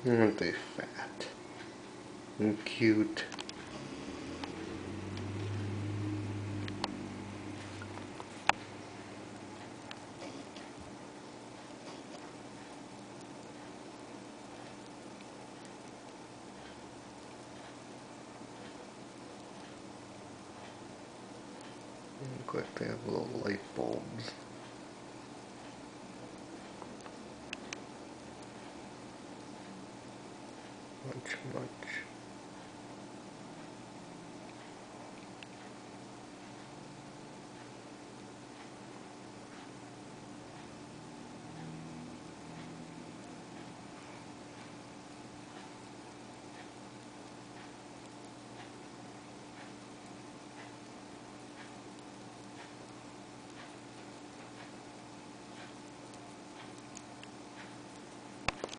Aren't they fat and cute? Look like they have little light bulbs. Much.